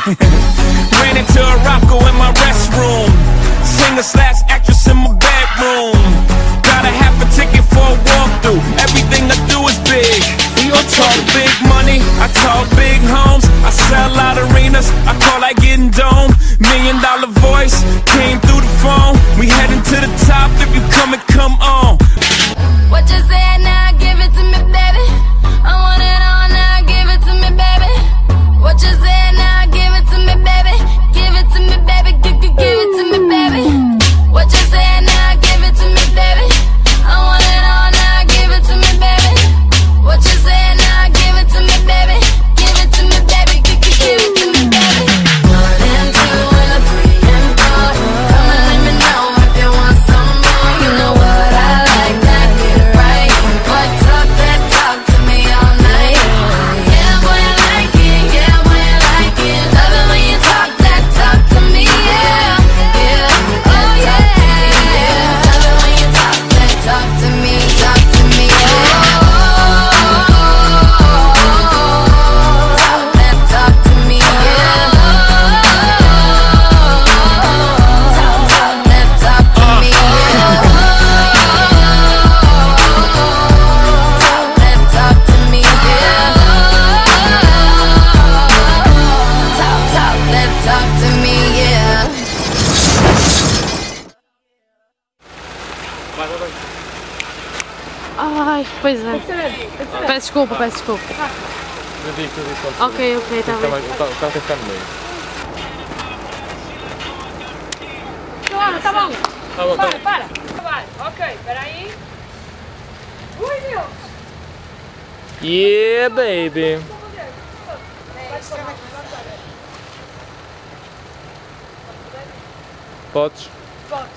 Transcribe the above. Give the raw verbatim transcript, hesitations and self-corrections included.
Ran into a Rocco in my restroom. Singer slash actress in my bedroom. Got a half a ticket for a walkthrough. Everything I do is big. I talk big money, I talk big homes. I sell out arenas, I call that getting dome. Million dollar voice, came through the phone. We heading to the top, if you come and come on. What you say now, give it to me, baby. I want it all now, give it to me, baby. What you say now, give it to me, baby. Give it to me, baby, give, give, give it to me, baby. What you say now, give it to me, baby. I want it all now, give it to me, baby. What you say now, give it to me, baby. Give it to me, baby, give, give, give it to me, baby. One and two and a three and four. Come and let me know if you want some more. You know what I like, that get it right. Boy, talk that talk to me all night. Yeah, boy, I like it, yeah, boy, I like it. Love it when you talk that talk to me, yeah, yeah. Oh yeah, love it when you talk that talk to me, talk to me, yeah. Ai, pois é. Peço desculpa, peço desculpa. Ok, ok, tá bem. O carro tem que ficar no meio. Claro, tá bom. Tá bom, tá Para, para. Vai, ok, peraí. Ui, Deus. Yeah, baby. Podes? Pode.